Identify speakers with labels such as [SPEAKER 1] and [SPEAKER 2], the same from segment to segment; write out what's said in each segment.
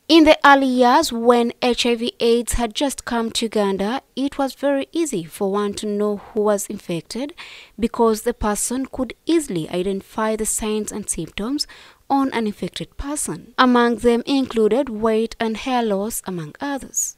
[SPEAKER 1] In the early years, when HIV/AIDS had just come to Uganda, it was very easy for one to know who was infected because the person could easily identify the signs and symptoms on an infected person. Among them included weight and hair loss, among others.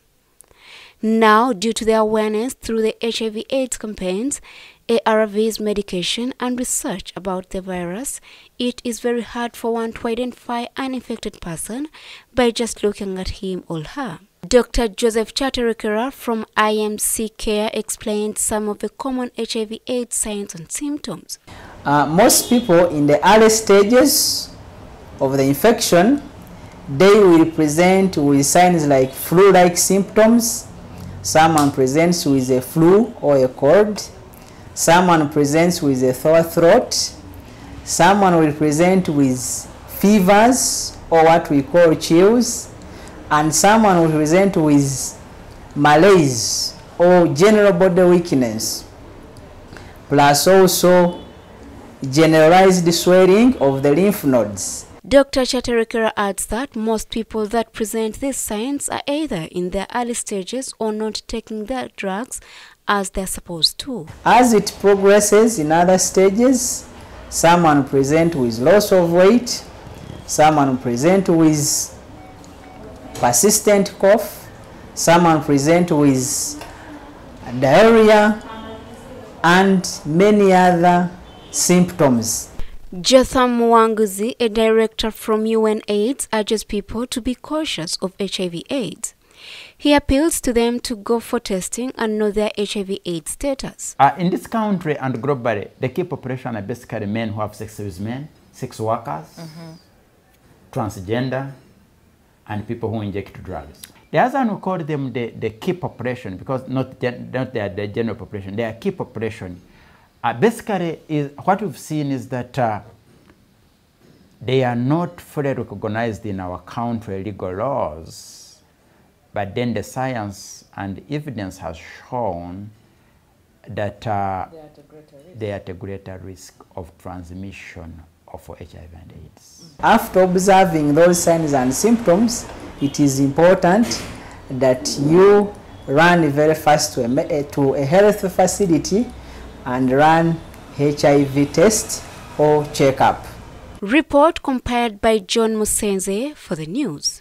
[SPEAKER 1] Now, due to the awareness through the HIV/AIDS campaigns, ARVs, medication, and research about the virus, it is very hard for one to identify an infected person by just looking at him or her. Dr. Joseph Chaterekera from IMC Care explained some of the common HIV/AIDS signs and symptoms.
[SPEAKER 2] Most people in the early stages of the infection, they will present with signs like flu-like symptoms. Someone presents with a flu or a cold. Someone presents with a sore throat. Someone will present with fevers or what we call chills. And someone will present with malaise or general body weakness. Plus also generalized swelling of the lymph nodes.
[SPEAKER 1] Dr. Chaterekera adds that most people that present these signs are either in their early stages or not taking their drugs as they're supposed to.
[SPEAKER 2] As it progresses in other stages, someone present with loss of weight, someone present with persistent cough, someone present with diarrhea, and many other symptoms.
[SPEAKER 1] Jotham Mwanguzi, a director from UNAIDS, urges people to be cautious of HIV/AIDS. He appeals to them to go for testing and know their HIV/AIDS status.
[SPEAKER 3] In this country and globally, the key population are basically men who have sex with men, sex workers, transgender, and people who inject drugs. The other one, we call them the key population because not the general population, they are key population. Basically, what we've seen is that they are not fully recognized in our country legal laws, but then the science and evidence has shown that they are at a greater risk of transmission of HIV and AIDS.
[SPEAKER 2] After observing those signs and symptoms, it is important that you run very fast to a health facility and run HIV test or checkup.
[SPEAKER 1] Report compiled by John Musenze for the news.